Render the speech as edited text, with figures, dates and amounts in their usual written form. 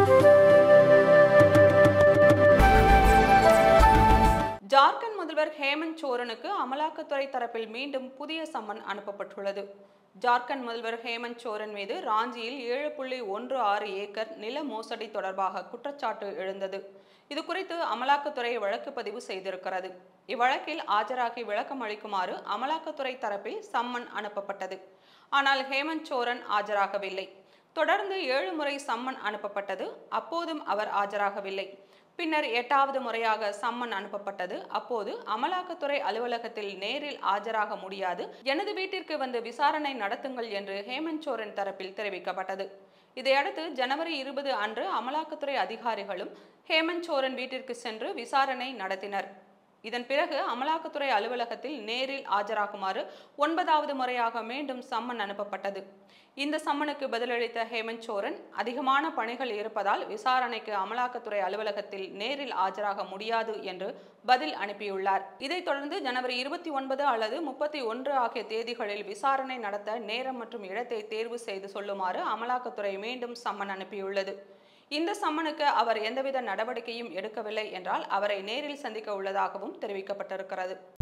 ஜார்க்கண்ட் முதல்வர் ஹேமந்த் சோரனுக்கு அமலாக்கத்துறை தரப்பில் மீண்டும் புதிய சம்மன் அனுப்பப்பட்டுள்ளது. ஜார்க்கண்ட் முதல்வர் ஹேமந்த் சோரன் மீது ராஞ்சியில் 7.16 ஏக்கர் நில மோசடி தொடர்பாக குற்றச்சாட்டு எழுந்தது. இது குறித்து அமலாக்கத்துறை வழக்கு பதிவு செய்திருக்கிறது. இவ்வழக்கில் ஆஜராகி விளக்கம் அளிக்குமாறு அமலாக்கத்துறை தரப்பில் சம்மன் அனுப்பப்பட்டது. ஆனால் ஹேமந்த் சோரன் ஆஜராகவில்லை. தொடர்ந்து 7 முறை சம்மன் அனுப்பப்பட்டது. அப்போதும் அவர் ஆஜராகவில்லை. பின்னர் 8வது முறையாக சம்மன் அனுப்பப்பட்டது. அப்போது அமலாக்கத்துறை அலுவலகத்தில் நேரில் ஆஜராக முடியாது, எனது வீட்டிற்கு வந்து விசாரணை நடத்துங்கள் என்று ஹேமந்த் சோரன் தரப்பில் தெரிவிக்கப்பட்டது. இதையடுத்து ஜனவரி 20 அன்று அமலாக்கத்துறை அதிகாரிகளும் ஹேமந்த் சோரன் வீட்டிற்கு சென்று விசாரணை நடத்தினர். இதன் பிறகு அமலாக்கத்துறை அலுவலகத்தில் நேரில் ஆஜராகுமாறு 9வது முறையாக மீண்டும் சம்மன் அனுப்பப்பட்டது. இந்த சம்மனுக்கு பதிலளித்த ஹேமந்த் சோரன், அதிகமான பணிகள் இருப்பதால் விசாரணைக்கு அமலாக்கத்துறை அலுவலகத்தில் நேரில் ஆஜராக முடியாது என்று பதில் அனுப்பியுள்ளார். இதைத் தொடர்ந்து ஜனவரி 29 அல்லது 31 ஆகிய தேதிகளில் விசாரணை நடத்த நேரம் மற்றும் இடத்தை தேர்வு செய்து சொல்லுமாறு அமலாக்கத்துறை மீண்டும் சம்மன் அனுப்பியுள்ளது. இந்த சம்மனுக்கு அவர் எந்தவித நடவடிக்கையும் எடுக்கவில்லை என்றால் அவரை நேரில் சந்திக்க உள்ளதாகவும் தெரிவிக்கப்பட்டிருக்கிறது.